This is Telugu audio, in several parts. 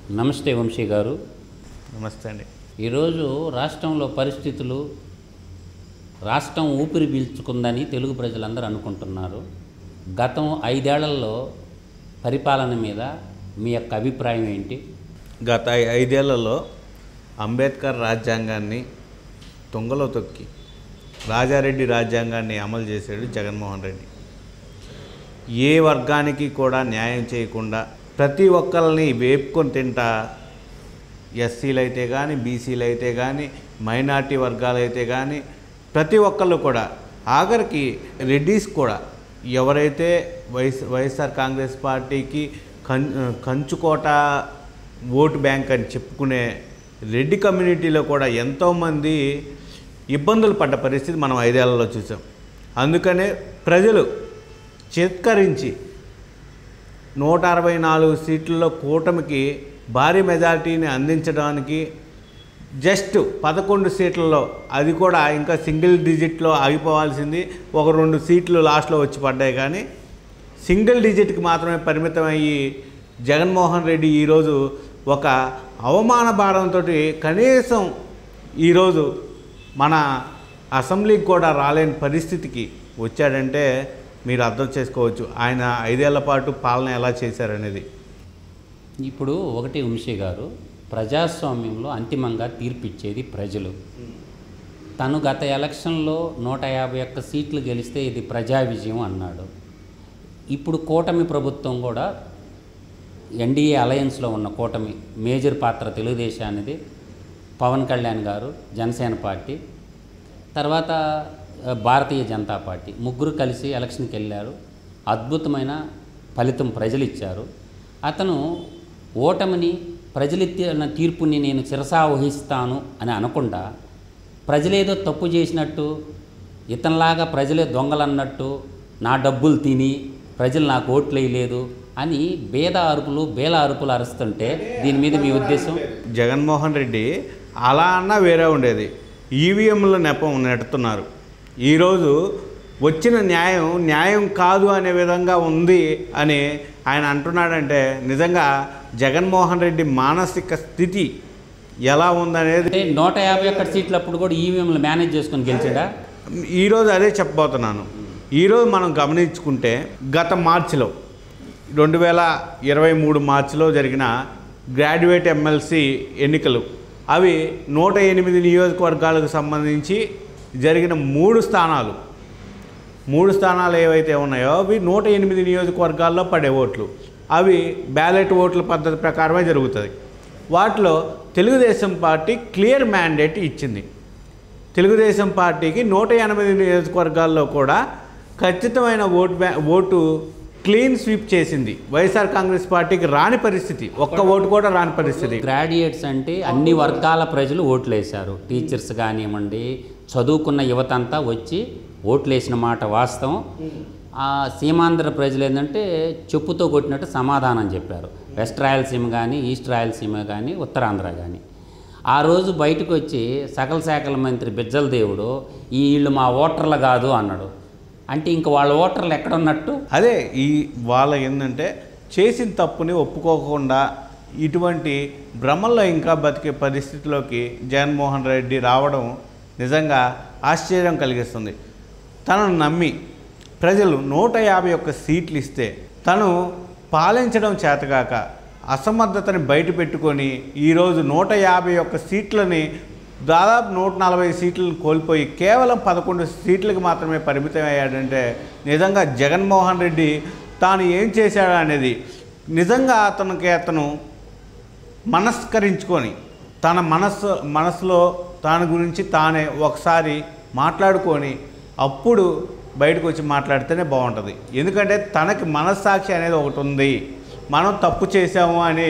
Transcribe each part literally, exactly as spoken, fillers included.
నమస్తే వంశీ గారు. నమస్తే అండి. ఈరోజు రాష్ట్రంలో పరిస్థితులు రాష్ట్రం ఊపిరి పీల్చుకుందని తెలుగు ప్రజలందరూ అనుకుంటున్నారు. గతం ఐదేళ్లలో పరిపాలన మీద మీ యొక్క అభిప్రాయం ఏంటి? గత ఐదేళ్లలో అంబేద్కర్ రాజ్యాంగాన్ని తుంగలో తొక్కి రాజారెడ్డి రాజ్యాంగాన్ని అమలు చేశాడు జగన్మోహన్ రెడ్డి. ఏ వర్గానికి కూడా న్యాయం చేయకుండా ప్రతి ఒక్కరిని వేపుకొని తింటా, ఎస్సీలు అయితే కానీ, బీసీలు అయితే కానీ, మైనార్టీ వర్గాలు అయితే కానీ ప్రతి ఒక్కళ్ళు కూడా, ఆఖరికి రెడ్డీస్ కూడా, ఎవరైతే వైఎస్ వైఎస్ఆర్ కాంగ్రెస్ పార్టీకి కం కంచుకోట ఓటు బ్యాంక్ అని చెప్పుకునే రెడ్డి కమ్యూనిటీలో కూడా ఎంతోమంది ఇబ్బందులు పడ్డ పరిస్థితి మనం ఐదేళ్లలో చూసాం. అందుకనే ప్రజలు చిత్కరించి నూట అరవై నాలుగు సీట్లలో కూటమికి భారీ మెజారిటీని అందించడానికి జస్ట్ పదకొండు సీట్లలో, అది కూడా ఇంకా సింగిల్ డిజిట్లో ఆగిపోవాల్సింది, ఒక రెండు సీట్లు లాస్ట్లో వచ్చి పడ్డాయి. కానీ సింగిల్ డిజిట్కి మాత్రమే పరిమితం అయ్యి జగన్మోహన్ రెడ్డి ఈరోజు ఒక అవమాన భారంతో కనీసం ఈరోజు మన అసెంబ్లీకి కూడా రాలేని పరిస్థితికి వచ్చాడంటే మీరు అర్థం చేసుకోవచ్చు ఆయన ఐదేళ్ల పాటు పాలన ఎలా చేశారనేది. ఇప్పుడు ఒకటి వంశీ గారు, ప్రజాస్వామ్యంలో అంతిమంగా తీర్పిచ్చేది ప్రజలు. తను గత ఎలక్షన్లో నూట యాభై ఒక్క సీట్లు గెలిస్తే ఇది ప్రజా విజయం అన్నాడు. ఇప్పుడు కూటమి ప్రభుత్వం కూడా ఎన్డీఏ అలయన్స్లో ఉన్న కూటమి మేజర్ పాత్ర తెలుగుదేశానిది, పవన్ కళ్యాణ్ గారు జనసేన పార్టీ, తర్వాత భారతీయ జనతా పార్టీ, ముగ్గురు కలిసి ఎలక్షన్కి వెళ్ళారు. అద్భుతమైన ఫలితం ప్రజలు ఇచ్చారు. అతను ఓటమిని, ప్రజలిచ్చిన తీర్పుని నేను శిరసావహిస్తాను అని అనకుండా, ప్రజలేదో తప్పు చేసినట్టు, ఇతనిలాగా ప్రజలే దొంగలన్నట్టు, నా డబ్బులు తిని ప్రజలు నాకు ఓట్లు వేయలేదు అని భేద అరుపులు బేల అరుపులు అరుస్తుంటే దీని మీద మీ ఉద్దేశం? జగన్మోహన్ రెడ్డి అలా అన్నా వేరే ఉండేది. ఈవీఎంల నెపం నెడుతున్నారు. ఈరోజు వచ్చిన న్యాయం న్యాయం కాదు అనే విధంగా ఉంది అని ఆయన అంటున్నాడంటే నిజంగా జగన్మోహన్ రెడ్డి మానసిక స్థితి ఎలా ఉందనేది. నూట యాభై ఒక్క సీట్లప్పుడు కూడా ఈవీఎంలు మేనేజ్ చేసుకొని గెలిచాడా? ఈరోజు అదే చెప్పబోతున్నాను. ఈరోజు మనం గమనించుకుంటే గత మార్చిలో రెండు వేల ఇరవై మూడు మార్చిలో జరిగిన గ్రాడ్యుయేట్ ఎమ్మెల్సీ ఎన్నికలు, అవి నూట ఎనిమిది నియోజకవర్గాలకు సంబంధించి జరిగిన మూడు స్థానాలు మూడు స్థానాలు ఏవైతే ఉన్నాయో అవి నూట ఎనిమిది నియోజకవర్గాల్లో పడే ఓట్లు, అవి బ్యాలెట్ ఓట్ల పద్ధతి ప్రకారమే జరుగుతుంది. వాటిలో తెలుగుదేశం పార్టీ క్లియర్ మ్యాండేట్ ఇచ్చింది. తెలుగుదేశం పార్టీకి నూట ఎనభై నియోజకవర్గాల్లో కూడా ఖచ్చితమైన ఓటు బ్యా ఓటు క్లీన్ స్వీప్ చేసింది. వైఎస్ఆర్ కాంగ్రెస్ పార్టీకి రాని పరిస్థితి, ఒక్క ఓటు కూడా రాని పరిస్థితి. గ్రాడ్యుయేట్స్ అంటే అన్ని వర్గాల ప్రజలు ఓట్లు వేశారు. టీచర్స్ కానివ్వండి, చదువుకున్న యువత అంతా వచ్చి ఓట్లు వేసిన మాట వాస్తవం. ఆ సీమాంధ్ర ప్రజలు ఏంటంటే చెప్పుతో కొట్టినట్టు సమాధానం చెప్పారు. వెస్ట్ రాయలసీమ కానీ, ఈస్ట్ రాయలసీమ కానీ, ఉత్తరాంధ్ర కానీ. ఆ రోజు బయటకు వచ్చి సకల శాఖల మంత్రి బిజ్జల దేవుడు ఈ వీళ్ళు మా ఓటర్లు కాదు అన్నాడు. అంటే ఇంక వాళ్ళ ఓటర్లు ఎక్కడున్నట్టు? అదే ఈ వాళ్ళ ఏంటంటే చేసిన తప్పుని ఒప్పుకోకుండా ఇటువంటి భ్రమల్లో ఇంకా బతికే పరిస్థితిలోకి జగన్మోహన్ రెడ్డి రావడం నిజంగా ఆశ్చర్యం కలిగిస్తుంది. తనను నమ్మి ప్రజలు నూట యాభై ఒక్క సీట్లు ఇస్తే తను పాలించడం చేతగాక అసమర్థతని బయట పెట్టుకొని ఈరోజు నూట యాభై ఒక్క సీట్లని దాదాపు నూట నలభై సీట్లను కోల్పోయి కేవలం పదకొండు సీట్లకు మాత్రమే పరిమితం అయ్యాడంటే నిజంగా జగన్మోహన్ రెడ్డి తాను ఏం చేశాడు అనేది నిజంగా అతనికి అతను మనస్కరించుకొని తన మనస్సు మనసులో తన గురించి తానే ఒకసారి మాట్లాడుకొని అప్పుడు బయటకు వచ్చి మాట్లాడితేనే బాగుంటుంది. ఎందుకంటే తనకి మనస్సాక్షి అనేది ఒకటి ఉంది. మనం తప్పు చేసాము అని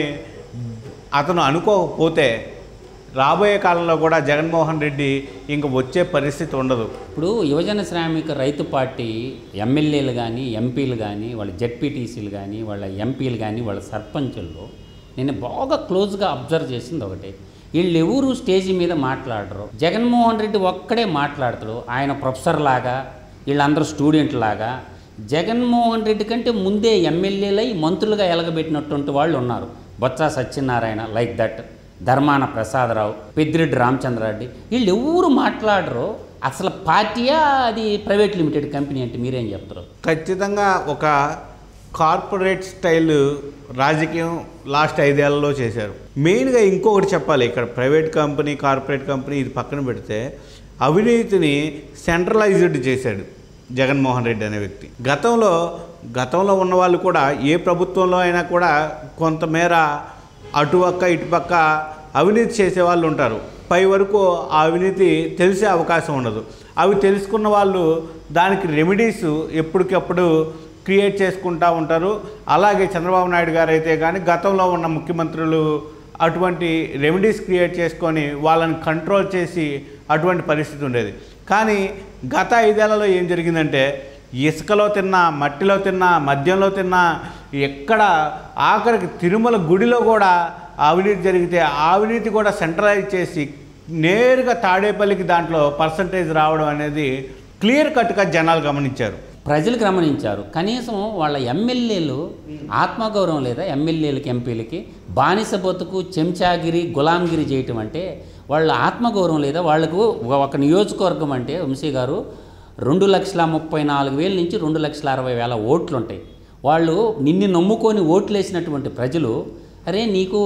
అతను అనుకోకపోతే రాబోయే కాలంలో కూడా జగన్మోహన్ రెడ్డి ఇంక వచ్చే పరిస్థితి ఉండదు. ఇప్పుడు యువజన శ్రామిక రైతు పార్టీ ఎమ్మెల్యేలు కానీ, ఎంపీలు కానీ, వాళ్ళ జెడ్పీటీసీలు కానీ, వాళ్ళ ఎంపీలు కానీ, వాళ్ళ సర్పంచుల్లో నేను బాగా క్లోజ్గా అబ్జర్వ్ చేసింది ఒకటే, వీళ్ళు ఎవరు స్టేజీ మీద మాట్లాడరు. జగన్మోహన్ రెడ్డి ఒక్కడే మాట్లాడతాడు. ఆయన ప్రొఫెసర్ లాగా, వీళ్ళందరూ స్టూడెంట్ లాగా. జగన్మోహన్ రెడ్డి కంటే ముందే ఎమ్మెల్యేలై మంత్రులుగా ఎలగబెట్టినటువంటి వాళ్ళు ఉన్నారు. బొత్స సత్యనారాయణ లైక్ దట్, ధర్మాన ప్రసాదరావు, పెద్దిరెడ్డి రామచంద్రారెడ్డి, వీళ్ళు ఎవరు మాట్లాడరు. అసలు పార్టీయా అది ప్రైవేట్ లిమిటెడ్ కంపెనీ అంటే మీరేం చెప్తారు? ఖచ్చితంగా ఒక కార్పొరేట్ స్టైల్ రాజకీయం లాస్ట్ ఐదేళ్లలో చేశారు. మెయిన్గా ఇంకొకటి చెప్పాలి, ఇక్కడ ప్రైవేట్ కంపెనీ కార్పొరేట్ కంపెనీ ఇది పక్కన పెడితే అవినీతిని సెంట్రలైజ్డ్ చేశాడు జగన్మోహన్ రెడ్డి అనే వ్యక్తి. గతంలో గతంలో ఉన్న వాళ్ళు కూడా ఏ ప్రభుత్వంలో అయినా కూడా కొంతమేర అటుపక్క ఇటుపక్క అవినీతి చేసేవాళ్ళు ఉంటారు. పై వరకు ఆ అవినీతి తెలిసే అవకాశం ఉండదు. అవి తెలుసుకున్న వాళ్ళు దానికి రెమెడీస్ ఎప్పటికప్పుడు క్రియేట్ చేసుకుంటూ ఉంటారు. అలాగే చంద్రబాబు నాయుడు గారు అయితే కానీ గతంలో ఉన్న ముఖ్యమంత్రులు అటువంటి రెమెడీస్ క్రియేట్ చేసుకొని వాళ్ళని కంట్రోల్ చేసి అటువంటి పరిస్థితి ఉండేది. కానీ గత ఐదేళ్లలో ఏం జరిగిందంటే ఇసుకలో తిన్నా, మట్టిలో తిన్నా, మద్యంలో తిన్నా, ఎక్కడ ఆఖరికి తిరుమల గుడిలో కూడా అవినీతి జరిగితే ఆ అవినీతి కూడా సెంట్రలైజ్ చేసి నేరుగా తాడేపల్లికి దాంట్లో పర్సంటేజ్ రావడం అనేది క్లియర్ కట్గా జనాలు గమనించారు, ప్రజలు గమనించారు. కనీసం వాళ్ళ ఎమ్మెల్యేలు ఆత్మగౌరవం లేదా? ఎమ్మెల్యేలకి ఎంపీలకి బానిస బతుకు, చెంచాగిరి, గులాంగిరి చేయటం అంటే వాళ్ళ ఆత్మగౌరవం లేదా? వాళ్ళకు ఒక నియోజకవర్గం అంటే వంశీ గారు రెండు లక్షల ముప్పై నాలుగు వేల నుంచి రెండు లక్షల అరవై వేల ఓట్లు ఉంటాయి. వాళ్ళు నిన్ను నమ్ముకొని ఓట్లు వేసినటువంటి ప్రజలు, అరే నీకు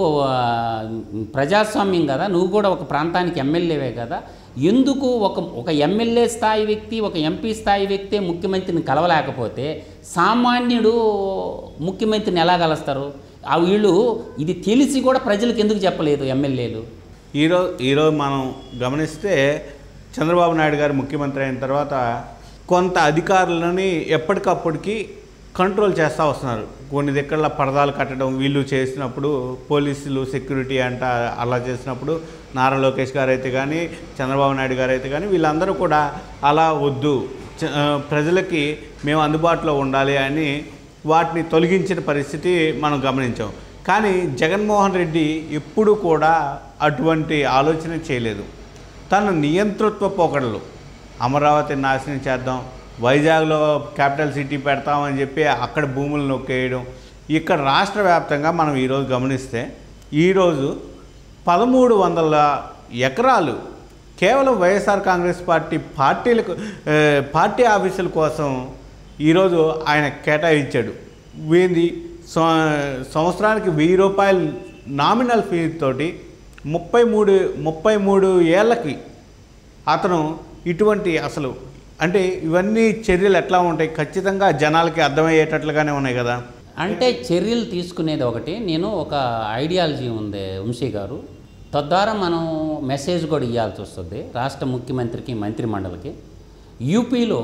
ప్రజాస్వామ్యం కదా, నువ్వు కూడా ఒక ప్రాంతానికి ఎమ్మెల్యేవే కదా, ఎందుకు ఒక ఒక ఎమ్మెల్యే స్థాయి వ్యక్తి, ఒక ఎంపీ స్థాయి వ్యక్తే ముఖ్యమంత్రిని కలవలేకపోతే సామాన్యుడు ముఖ్యమంత్రిని ఎలా కలుస్తారు? ఆ వీళ్ళు ఇది తెలిసి కూడా ప్రజలకు ఎందుకు చెప్పలేదు ఎమ్మెల్యేలు? ఈరోజు ఈరోజు మనం గమనిస్తే చంద్రబాబు నాయుడు గారు ముఖ్యమంత్రి అయిన తర్వాత కొంత అధికారులని ఎప్పటికప్పటికి కంట్రోల్ చేస్తూ వస్తున్నారు. కొన్ని దగ్గర పరదాలు కట్టడం వీళ్ళు చేసినప్పుడు, పోలీసులు సెక్యూరిటీ అంట అలా చేసినప్పుడు నారా లోకేష్ గారు అయితే కానీ చంద్రబాబు నాయుడు గారు అయితే కానీ వీళ్ళందరూ కూడా అలా వద్దు, ప్రజలకి మేము అందుబాటులో ఉండాలి అని వాటిని తొలగించిన పరిస్థితి మనం గమనించాం. కానీ జగన్మోహన్ రెడ్డి ఎప్పుడూ కూడా అటువంటి ఆలోచన చేయలేదు. తన నియంతృత్వ పోకడలు, అమరావతిని నాశనం చేద్దాం, వైజాగ్లో క్యాపిటల్ సిటీ పెడతామని చెప్పి అక్కడ భూములు నొక్కేయడం, ఇక్కడ రాష్ట్ర వ్యాప్తంగా మనం ఈరోజు గమనిస్తే ఈరోజు పదమూడు వందల ఎకరాలు కేవలం వైఎస్ఆర్ కాంగ్రెస్ పార్టీ పార్టీలకు పార్టీ ఆఫీసుల కోసం ఈరోజు ఆయన కేటాయించాడు. వీంది సంవత్సరానికి వెయ్యి రూపాయలు నామినల్ ఫీజుతోటి ముప్పై మూడు ముప్పై మూడు ఏళ్ళకి అతను ఇటువంటి అసలు అంటే ఇవన్నీ చర్యలు ఎట్లా ఉంటాయి? ఖచ్చితంగా జనాలకి అర్థమయ్యేటట్లుగానే ఉన్నాయి కదా. అంటే చర్యలు తీసుకునేది ఒకటి, నేను ఒక ఐడియాలజీ ఉంది వంశీ గారు, తద్వారా మనం మెసేజ్ కూడా ఇవ్వాల్సి వస్తుంది రాష్ట్ర ముఖ్యమంత్రికి, మంత్రిమండలికి. యూపీలో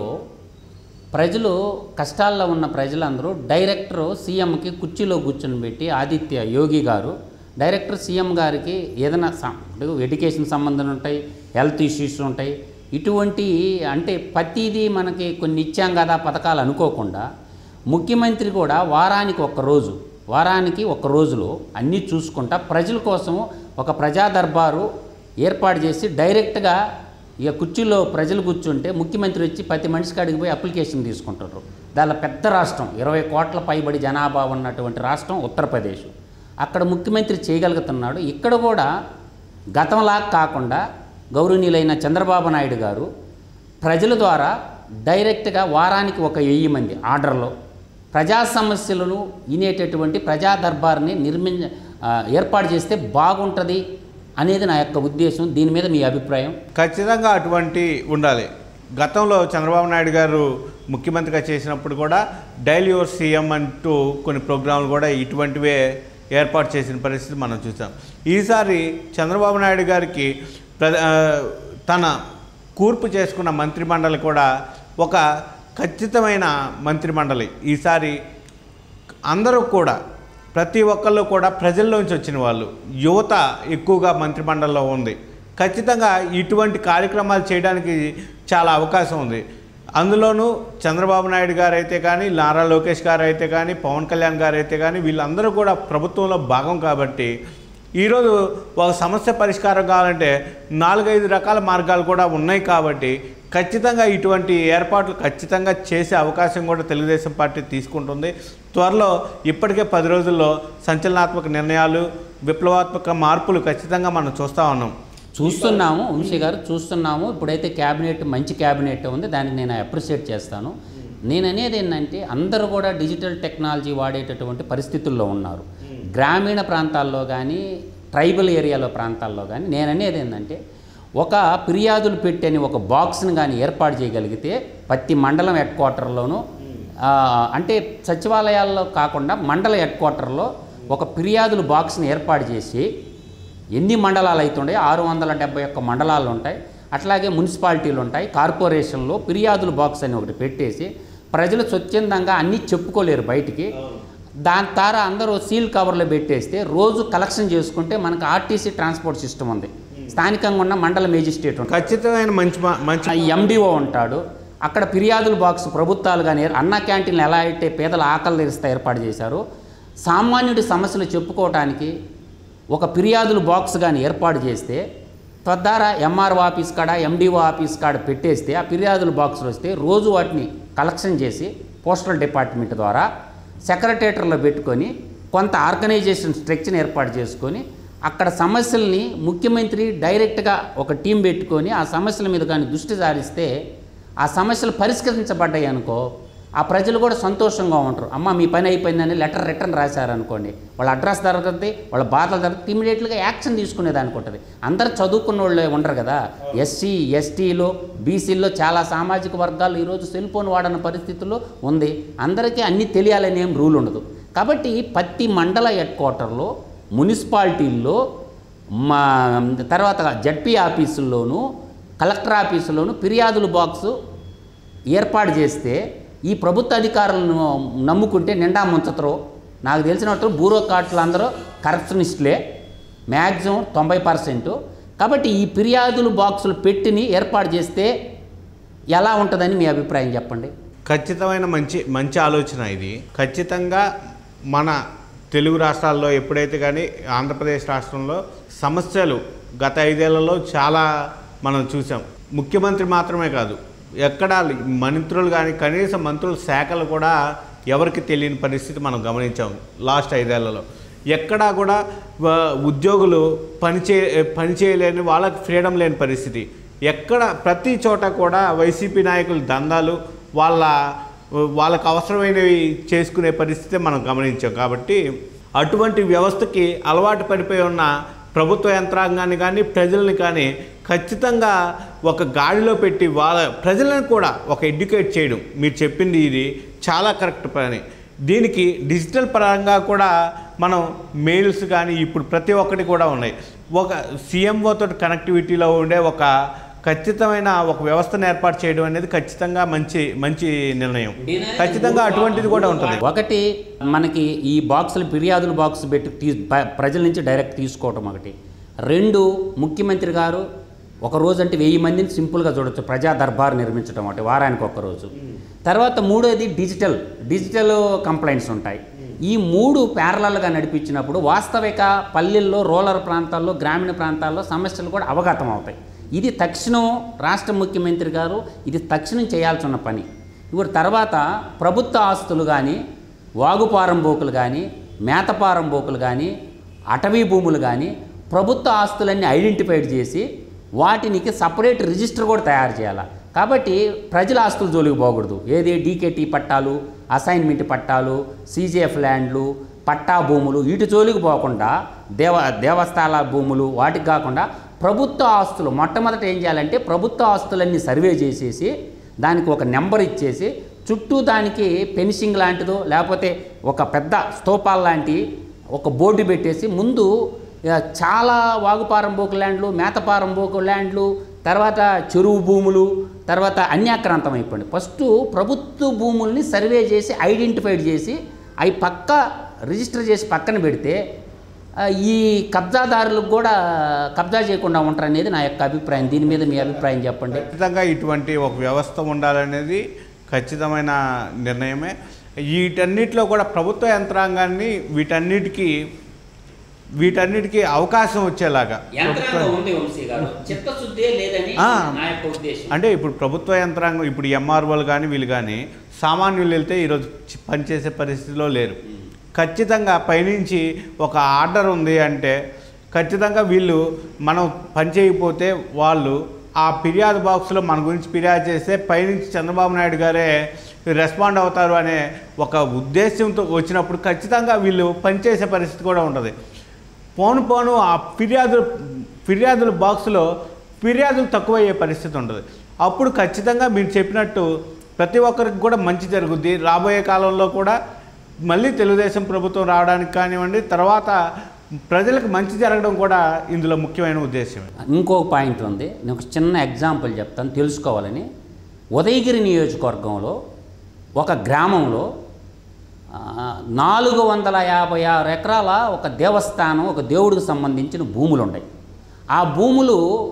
ప్రజలు కష్టాల్లో ఉన్న ప్రజలందరూ డైరెక్టర్ సీఎంకి కుర్చీలో కూర్చొని పెట్టి, ఆదిత్య యోగి గారు డైరెక్టర్ సీఎం గారికి ఏదైనా ఎడ్యుకేషన్ సంబంధం ఉంటాయి, హెల్త్ ఇష్యూస్ ఉంటాయి, ఇటువంటి అంటే ప్రతిదీ మనకి కొన్ని ఇచ్చాం కదా పథకాలు అనుకోకుండా ముఖ్యమంత్రి కూడా వారానికి ఒక్క రోజు వారానికి ఒక్క రోజులో అన్నీ చూసుకుంటా ప్రజల కోసం ఒక ప్రజా దర్బారు ఏర్పాటు చేసి డైరెక్ట్గా ఇక కుర్చీలో ప్రజలు కూర్చుంటే ముఖ్యమంత్రి వచ్చి ప్రతి మనిషికి అడిగి పోయి అప్లికేషన్ తీసుకుంటారు. దాని పెద్ద రాష్ట్రం, ఇరవై కోట్ల పైబడి జనాభా ఉన్నటువంటి రాష్ట్రం ఉత్తరప్రదేశ్. అక్కడ ముఖ్యమంత్రి చేయగలుగుతున్నాడు. ఇక్కడ కూడా గతంలా కాకుండా గౌరవనీయులైన చంద్రబాబు నాయుడు గారు ప్రజల ద్వారా డైరెక్ట్గా వారానికి ఒక వెయ్యి మంది ఆర్డర్లో ప్రజా సమస్యలను వినేటటువంటి ప్రజా దర్బార్ని నిర్మించ ఏర్పాటు చేస్తే బాగుంటుంది అనేది నా యొక్క ఉద్దేశం. దీని మీద మీ అభిప్రాయం? ఖచ్చితంగా అటువంటి ఉండాలి. గతంలో చంద్రబాబు నాయుడు గారు ముఖ్యమంత్రిగా చేసినప్పుడు కూడా డైలీ యువర్ సీఎం అంటూ కొన్ని ప్రోగ్రాంలు కూడా ఇటువంటివే ఏర్పాటు చేసిన పరిస్థితి మనం చూసాం. ఈసారి చంద్రబాబు నాయుడు గారికి తన కూర్పు చేసుకున్న మంత్రిమండలి కూడా ఒక ఖచ్చితమైన మంత్రిమండలి. ఈసారి అందరూ కూడా ప్రతి ఒక్కళ్ళు కూడా ప్రజల్లోంచి వచ్చిన వాళ్ళు, యువత ఎక్కువగా మంత్రిమండలిలో ఉంది. ఖచ్చితంగా ఇటువంటి కార్యక్రమాలు చేయడానికి చాలా అవకాశం ఉంది. అందులోనూ చంద్రబాబు నాయుడు గారు అయితే కానీ, నారా లోకేష్ గారు అయితే కానీ, పవన్ కళ్యాణ్ గారు అయితే కానీ వీళ్ళందరూ కూడా ప్రభుత్వంలో భాగం కాబట్టి ఈరోజు ఒక సమస్య పరిష్కారం కావాలంటే నాలుగైదు రకాల మార్గాలు కూడా ఉన్నాయి కాబట్టి ఖచ్చితంగా ఇటువంటి ఏర్పాట్లు ఖచ్చితంగా చేసే అవకాశం కూడా తెలుగుదేశం పార్టీ తీసుకుంటుంది. త్వరలో ఇప్పటికే పది రోజుల్లో సంచలనాత్మక నిర్ణయాలు, విప్లవాత్మక మార్పులు ఖచ్చితంగా మనం చూస్తూ ఉన్నాం చూస్తున్నాము వంశీ గారు చూస్తున్నాము. ఇప్పుడైతే క్యాబినెట్ మంచి క్యాబినెట్ ఉంది, దానికి నేను అప్రిషియేట్ చేస్తాను. నేను అనేది ఏంటంటే అందరూ కూడా డిజిటల్ టెక్నాలజీ వాడేటటువంటి పరిస్థితుల్లో ఉన్నారు. గ్రామీణ ప్రాంతాల్లో కానీ ట్రైబల్ ఏరియాలో ప్రాంతాల్లో కానీ నేను అనేది ఏంటంటే ఒక ఫిర్యాదులు పెట్టని ఒక బాక్స్ని కానీ ఏర్పాటు చేయగలిగితే ప్రతి మండలం హెడ్ క్వార్టర్లోనూ అంటే సచివాలయాల్లో కాకుండా మండల హెడ్ క్వార్టర్లో ఒక ఫిర్యాదులు బాక్స్ని ఏర్పాటు చేసి ఎన్ని మండలాలు అవుతుంటాయి, ఆరు వందల డెబ్బై ఒక్క మండలాలు ఉంటాయి, అట్లాగే మున్సిపాలిటీలు ఉంటాయి, కార్పొరేషన్లో ఫిర్యాదులు బాక్స్ అని ఒకటి పెట్టేసి ప్రజలు స్వచ్ఛందంగా అన్నీ చెప్పుకోలేరు బయటికి, దాని ద్వారా అందరూ సీల్ కవర్లో పెట్టేస్తే రోజు కలెక్షన్ చేసుకుంటే మనకు ఆర్టీసీ ట్రాన్స్పోర్ట్ సిస్టమ్ ఉంది, స్థానికంగా ఉన్న మండల మేజిస్ట్రేట్ ఉంటాడు, ఖచ్చితమైన మంచి మంచి ఎండిఓ ఉంటాడు, అక్కడ ఫిర్యాదుల బాక్స్ ప్రభుత్వాలు కానీ అన్న క్యాంటీన్లు ఎలా అయితే పేదల ఆకలి తీరుస్తా ఏర్పాటు చేశారో సామాన్యుడి సమస్యలు చెప్పుకోవటానికి ఒక ఫిర్యాదుల బాక్స్ కానీ ఏర్పాటు చేస్తే తద్వారా ఎంఆర్ఓ ఆఫీస్ కాడ ఎండిఓ ఆఫీస్ కాడ పెట్టేస్తే ఆ ఫిర్యాదుల బాక్సులు వస్తే రోజు వాటిని కలెక్షన్ చేసి పోస్టల్ డిపార్ట్మెంట్ ద్వారా సెక్రటేటర్లో పెట్టుకొని కొంత ఆర్గనైజేషన్ స్ట్రక్చర్ని ఏర్పాటు చేసుకొని అక్కడ సమస్యల్ని ముఖ్యమంత్రి డైరెక్ట్గా ఒక టీం పెట్టుకొని ఆ సమస్యల మీద కానీ దృష్టి సారిస్తే ఆ సమస్యలు పరిష్కరించబడ్డాయి అనుకో ఆ ప్రజలు కూడా సంతోషంగా ఉంటారు. అమ్మ మీ పని అయిపోయిందని లెటర్ రిటర్న్ రాశారనుకోండి, వాళ్ళ అడ్రస్ జరుగుతుంది, వాళ్ళ బాధలు జరుగుతుంది, ఇమీడియట్గా యాక్షన్ తీసుకునేదానికి ఉంటుంది. అందరు చదువుకున్న వాళ్ళే ఉండరు కదా, ఎస్సీ ఎస్టీలో బీసీల్లో చాలా సామాజిక వర్గాలు ఈరోజు సెల్ ఫోన్ వాడని పరిస్థితుల్లో ఉంది. అందరికీ అన్నీ తెలియాలని ఏం రూల్ ఉండదు. కాబట్టి ప్రతి మండల హెడ్ క్వార్టర్లో మున్సిపాలిటీల్లో మా తర్వాత జడ్పీ ఆఫీసుల్లోనూ కలెక్టర్ ఆఫీసుల్లోనూ ఫిర్యాదుల బాక్సు ఏర్పాటు చేస్తే ఈ ప్రభుత్వ అధికారులను నమ్ముకుంటే నిండా ముంచతరు. నాకు తెలిసినట్టు బ్యూరోక్రాట్లు అందరూ కరప్షనిస్టులే మ్యాక్సిమం తొంభై పర్సెంట్. కాబట్టి ఈ ఫిర్యాదులు బాక్సులు పెట్టిని ఏర్పాటు చేస్తే ఎలా ఉంటుందని మీ అభిప్రాయం చెప్పండి. ఖచ్చితమైన మంచి మంచి ఆలోచన ఇది. ఖచ్చితంగా మన తెలుగు రాష్ట్రాల్లో ఎప్పుడైతే కానీ ఆంధ్రప్రదేశ్ రాష్ట్రంలో సమస్యలు గత ఐదేళ్లలో చాలా మనం చూసాం. ముఖ్యమంత్రి మాత్రమే కాదు, ఎక్కడ మంత్రులు కానీ కనీసం మంత్రుల శాఖలు కూడా ఎవరికి తెలియని పరిస్థితి మనం గమనించాం లాస్ట్ ఐదేళ్లలో. ఎక్కడా కూడా ఉద్యోగులు పనిచే పనిచేయలేని వాళ్ళకి ఫ్రీడమ్ లేని పరిస్థితి. ఎక్కడ ప్రతి చోట కూడా వైసీపీ నాయకుల దందాలు వాళ్ళ వాళ్ళకు అవసరమైనవి చేసుకునే పరిస్థితి మనం గమనించాం. కాబట్టి అటువంటి వ్యవస్థకి అలవాటు పడిపోయి ఉన్న ప్రభుత్వ యంత్రాంగాన్ని కానీ ప్రజల్ని కానీ ఖచ్చితంగా ఒక గాడిలో పెట్టి వాళ్ళ ప్రజలను కూడా ఒక ఎడ్యుకేట్ చేయడం, మీరు చెప్పింది ఇది చాలా కరెక్ట్ పని. దీనికి డిజిటల్ పరంగా కూడా మనం మెయిల్స్ కానీ ఇప్పుడు ప్రతి ఒక్కటి కూడా ఉన్నాయి. ఒక సీఎంఓతో కనెక్టివిటీలో ఉండే ఒక ఖచ్చితమైన ఒక వ్యవస్థను ఏర్పాటు చేయడం అనేది ఖచ్చితంగా మంచి మంచి నిర్ణయం. ఖచ్చితంగా అటువంటిది కూడా ఉంటుంది. ఒకటి మనకి ఈ బాక్సులు ఫిర్యాదుల బాక్స్ పెట్టి తీ ప్రజల నుంచి డైరెక్ట్ తీసుకోవటం ఒకటి. రెండు, ముఖ్యమంత్రి గారు ఒక రోజు అంటే వెయ్యి మందిని సింపుల్గా చూడొచ్చు, ప్రజా దర్బార్ నిర్మించడం ఒకటి వారానికి ఒక్కరోజు. తర్వాత మూడోది డిజిటల్ డిజిటల్ కంప్లైంట్స్ ఉంటాయి. ఈ మూడు ప్యారలల్గా నడిపించినప్పుడు వాస్తవిక పల్లెల్లో రూరల్ ప్రాంతాల్లో గ్రామీణ ప్రాంతాల్లో సమస్యలు కూడా అవగతం అవుతాయి. ఇది తక్షణం రాష్ట్ర ముఖ్యమంత్రి గారు ఇది తక్షణం చేయాల్సిన పని. ఇప్పుడు తర్వాత ప్రభుత్వ ఆస్తులు కానీ వాగుపారంబోకులు కానీ మేతపారంబోకులు కానీ అటవీ భూములు కానీ ప్రభుత్వ ఆస్తులన్నీ ఐడెంటిఫైడ్ చేసి వాటికి సపరేట్ రిజిస్టర్ కూడా తయారు చేయాలి. కాబట్టి ప్రజల ఆస్తులు జోలికి పోకూడదు. ఏది డీకేటీ పట్టాలు, అసైన్మెంట్ పట్టాలు, సీజీఎఫ్ ల్యాండ్లు, పట్టా భూములు వీటి జోలికి పోకుండా దేవ దేవస్థానాల భూములు వాటికి కాకుండా ప్రభుత్వ ఆస్తులు మొట్టమొదట ఏం చేయాలంటే ప్రభుత్వ ఆస్తులన్నీ సర్వే చేసేసి దానికి ఒక నెంబర్ ఇచ్చేసి చుట్టూ దానికి ఫెన్సింగ్ లాంటిదో లేకపోతే ఒక పెద్ద స్తూపాల లాంటి ఒక బోర్డు పెట్టేసి ముందు చాలా వాగుపారంబోకు ల్యాండ్లు, మేతపారంబోకు ల్యాండ్లు, తర్వాత చెరువు భూములు, తర్వాత అన్యాక్రాంతం అయిపోయింది. ఫస్ట్ ప్రభుత్వ భూముల్ని సర్వే చేసి ఐడెంటిఫైడ్ చేసి అవి పక్క రిజిస్టర్ చేసి పక్కన పెడితే ఈ కబ్జాదారులకు కూడా కబ్జా చేయకుండా ఉంటారు అనేది నా యొక్క అభిప్రాయం. దీని మీద మీ అభిప్రాయం చెప్పండి. ఖచ్చితంగా ఇటువంటి ఒక వ్యవస్థ ఉండాలనేది ఖచ్చితమైన నిర్ణయమే. వీటన్నిటిలో కూడా ప్రభుత్వ యంత్రాంగాన్ని వీటన్నిటికీ వీటన్నిటికీ అవకాశం వచ్చేలాగా యంత్రాంగం ఉంది వంశీ గారు, చిత్తశుద్ధే లేదని ఆ, నా యొక్క ఉద్దేశం. అంటే ఇప్పుడు ప్రభుత్వ యంత్రాంగం, ఇప్పుడు ఎంఆర్ఓలు కానీ వీళ్ళు కానీ సామాన్యులు వెళ్తే ఈరోజు చి- పనిచేసే పరిస్థితిలో లేరు. ఖచ్చితంగా పైనుంచి ఒక ఆర్డర్ ఉంది అంటే ఖచ్చితంగా వీళ్ళు మనం పని చేయకపోతే వాళ్ళు ఆ ఫిర్యాదు బాక్స్లో మన గురించి ఫిర్యాదు చేస్తే పైనుంచి చంద్రబాబు నాయుడు గారే రెస్పాండ్ అవుతారు అనే ఒక ఉద్దేశంతో వచ్చినప్పుడు ఖచ్చితంగా వీళ్ళు పనిచేసే పరిస్థితి కూడా ఉంటుంది. పోను పోను ఆ ఫిర్యాదులు ఫిర్యాదుల బాక్స్లో ఫిర్యాదులు తక్కువయ్యే పరిస్థితి ఉంటుంది. అప్పుడు ఖచ్చితంగా మీరు చెప్పినట్టు ప్రతి ఒక్కరికి కూడా మంచి జరుగుద్ది. రాబోయే కాలంలో కూడా మళ్ళీ తెలుగుదేశం ప్రభుత్వం రావడానికి కానివ్వండి, తర్వాత ప్రజలకు మంచి జరగడం కూడా ఇందులో ముఖ్యమైన ఉద్దేశం. ఇంకొక పాయింట్ ఉంది, నేను ఒక చిన్న ఎగ్జాంపుల్ చెప్తాను తెలుసుకోవాలని. ఉదయగిరి నియోజకవర్గంలో ఒక గ్రామంలో ఆ, నాలుగు వందల యాభై ఆరు ఎకరాల ఒక దేవస్థానం, ఒక దేవుడికి సంబంధించిన భూములు ఉన్నాయి. ఆ భూములు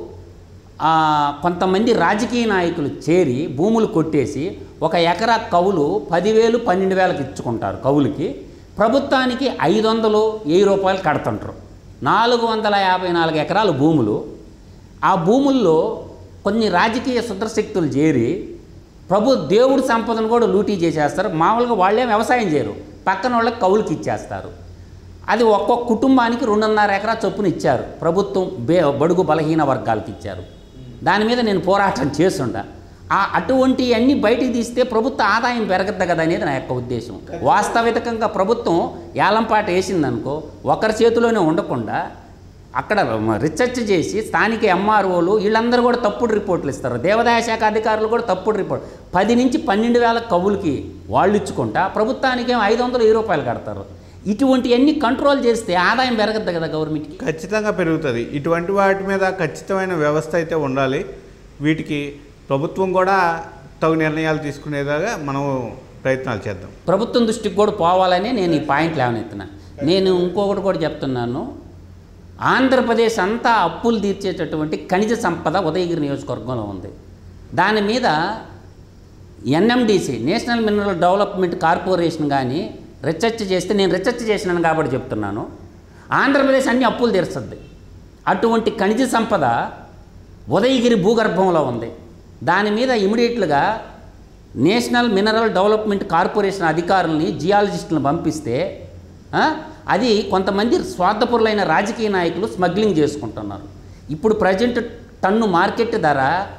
ఆ, కొంతమంది రాజకీయ నాయకులు చేరి భూములు కొట్టేసి ఒక ఎకరా కవులు పదివేలు పన్నెండు వేలకు ఇచ్చుకుంటారు కవులకి. ప్రభుత్వానికి ఐదు వందలు వెయ్యి రూపాయలు కడుతుంటారు. నాలుగు వందల యాభై నాలుగు ఎకరాల భూములు. ఆ భూముల్లో కొన్ని రాజకీయ శుద్రశక్తులు చేరి ప్రభు దేవుడి సంపదను కూడా లూటీ చేసేస్తారు. మామూలుగా వాళ్ళే వ్యవసాయం చేయరు, పక్కన వాళ్ళకి కవులకి ఇచ్చేస్తారు. అది ఒక్కొక్క కుటుంబానికి రెండున్నర ఎకరా చొప్పున ఇచ్చారు. ప్రభుత్వం బే బడుగు బలహీన వర్గాలకు ఇచ్చారు. దాని మీద నేను పోరాటం చేస్తుంటా. ఆ అటువంటి అన్నీ బయటికి తీస్తే ప్రభుత్వ ఆదాయం పెరగద్దు కదా అనేది నా యొక్క ఉద్దేశం. వాస్తవికంగా ప్రభుత్వం ఏలంపాట వేసిందనుకో ఒకరి చేతిలోనే ఉండకుండా అక్కడ రీసెర్చ్ చేసి స్థానిక ఎంఆర్ఓలు వీళ్ళందరూ కూడా తప్పుడు రిపోర్ట్లు ఇస్తారు. దేవాదాయ శాఖ అధికారులు కూడా తప్పుడు రిపోర్ట్ పది నుంచి పన్నెండు వేల కవులకి వాళ్ళు ఇచ్చుకుంటా ప్రభుత్వానికి ఏమో ఐదు వందలు వెయ్యి రూపాయలు కడతారు. ఇటువంటివన్నీ కంట్రోల్ చేస్తే ఆదాయం పెరగద్దు కదా గవర్నమెంట్కి? ఖచ్చితంగా పెరుగుతుంది. ఇటువంటి వాటి మీద ఖచ్చితమైన వ్యవస్థ అయితే ఉండాలి. వీటికి ప్రభుత్వం కూడా తగు నిర్ణయాలు తీసుకునేలాగా మనం ప్రయత్నాలు చేద్దాం. ప్రభుత్వం దృష్టికి కూడా పోవాలని నేను ఈ పాయింట్ లేవనెత్తున్నా. నేను ఇంకొకటి కూడా చెప్తున్నాను. ఆంధ్రప్రదేశ్ అంతా అప్పులు తీర్చేటటువంటి ఖనిజ సంపద ఉదయగిరి నియోజకవర్గంలో ఉంది. దాని మీద NMDC national mineral development corporation కానీ రీసెర్చ్ చేస్తే, నేను రీసెర్చ్ చేసినాను కాబట్టి చెప్తున్నాను, ఆంధ్రప్రదేశ్ అన్ని అప్పులు తీరుస్తుంది. అటువంటి ఖనిజ సంపద ఉదయగిరి భూగర్భంలో ఉంది. దాని మీద ఇమీడియట్లుగా నేషనల్ మినరల్ డెవలప్మెంట్ కార్పొరేషన్ అధికారులని జియాలజిస్టులను పంపిస్తే అది కొంతమంది స్వార్థపరులైన రాజకీయ నాయకులు స్మగ్లింగ్ చేసుకుంటున్నారు. ఇప్పుడు ప్రజెంట్ టన్ను మార్కెట్ ధర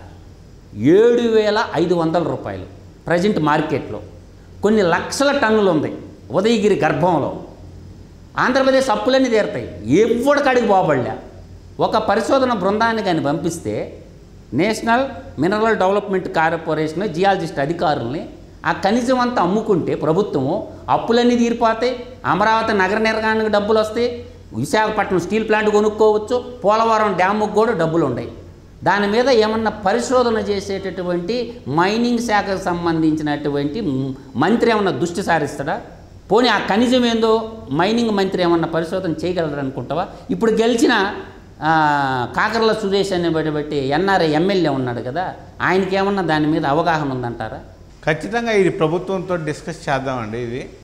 ఏడు వేల ఐదు వందల రూపాయలు ప్రజెంట్ మార్కెట్లో. కొన్ని లక్షల టన్నులు ఉంది ఉదయగిరి గర్భంలో. ఆంధ్రప్రదేశ్ అప్పులన్నీ తీరుతాయి. ఎవడికడికి పోబడలే. ఒక పరిశోధన బృందాన్ని కానీ పంపిస్తే national mineral development corporation geologist అధికారుల్ని ఆ ఖనిజం అంతా అమ్ముకుంటే ప్రభుత్వము అప్పులన్నీ తీరిపోతాయి. అమరావతి నగర నిర్మాణానికి డబ్బులు వస్తాయి. విశాఖపట్నం స్టీల్ ప్లాంట్ కొనుక్కోవచ్చు. పోలవరం డ్యాముకు కూడా డబ్బులు ఉన్నాయి. దాని మీద ఏమన్నా పరిశోధన చేసేటటువంటి మైనింగ్ శాఖకు సంబంధించినటువంటి మంత్రి ఏమన్నా దృష్టి సారిస్తాడా? పోనీ ఆ ఖనిజం ఏందో మైనింగ్ మంత్రి ఏమన్నా పరిశోధన చేయగలరు అనుకుంటావా? ఇప్పుడు గెలిచిన కాకర్ల సురేష్ అని బట్టి ఎన్ఆర్ఐ ఎమ్మెల్యే ఉన్నాడు కదా, ఆయనకి ఏమన్నా దాని మీద అవగాహన ఉందంటారా? ఖచ్చితంగా ఇది ప్రభుత్వంతో డిస్కస్ చేద్దామండి. ఇది